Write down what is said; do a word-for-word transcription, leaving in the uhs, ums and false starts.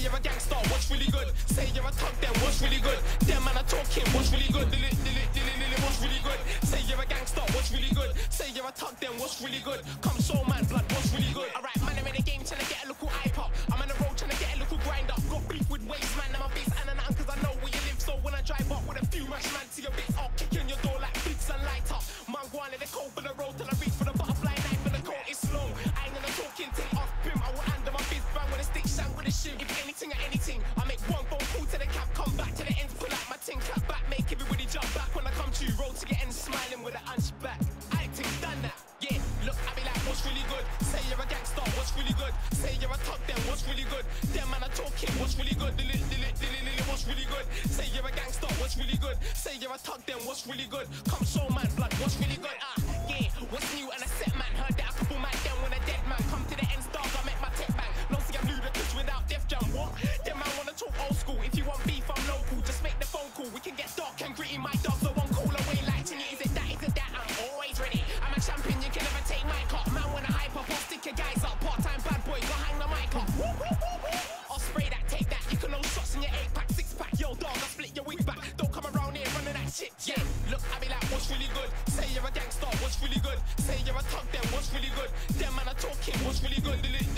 you're a gangster, what's really good? Say you're a thug, then what's really good? Them man are talking, what's really good? Dilly, dilly, dilly, dilly, what's really good? Say you're a gangster, what's really good? Say you're a thug, then what's really good? Come show man blood, what's really good? Alright, man, I'm in the game trying to get a little hype up. I'm on the road trying to get a little grind up. Got beef with waste, man, I'm a beast and an cause I know where you live. So when I drive up with a few mash man to your bits, I'll kick in your door like bits and light up. Man, go on in the cold for the road till I reach for the butterfly knife and the coat is slow. I ain't gonna talking thing off pim, I will hand them my biz bang with a stick, shang with a shim. If anything or anything, I make one phone call to the cap, come back to the ends, pull out my ting, clap back, make everybody jump back when I come to you, roll to get ends, smiling with an hunchback. I think done that, yeah. Look, I be like, what's really good? Say you're a gangster, what's really good? Say you're a thug, then what's really good? Them man are talking, what's really good? Dilly, dilly, dilly, dilly, what's really good? Say you're a gangster, what's really good? Say you're a thug, then what's really good? Come show man blood, what's really good? Ah, yeah, what's new and I set man, heard that a couple man, then when a dead man come to the ends, dog, I make my tech bang. No see I'm ludicrous without Def Jam, what? Them man wanna talk old school, if you want beef, I'm local, just make the phone call, we can get dark and gritty, my dog, so one call away lighting it, is it that, is it that, I'm always ready, I'm a champion, you can never take my cup, man when I hype up, I'll stick your guys up, part-time bad boy, go hang the mic up, woo, woo, woo, woo. I'll spray that, take that, you can know shots in your eight pack, six pack, yo dog, I'll split your wig back, don't come around here running that shit, yeah, look, I be like, what's really good, say you're a gangster, what's really good, say you're a thug, then what's really good, them man are talking, what's really good,